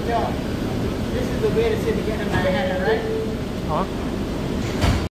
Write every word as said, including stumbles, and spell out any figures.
Joe, this is the way to sit again in my hand, right? Huh?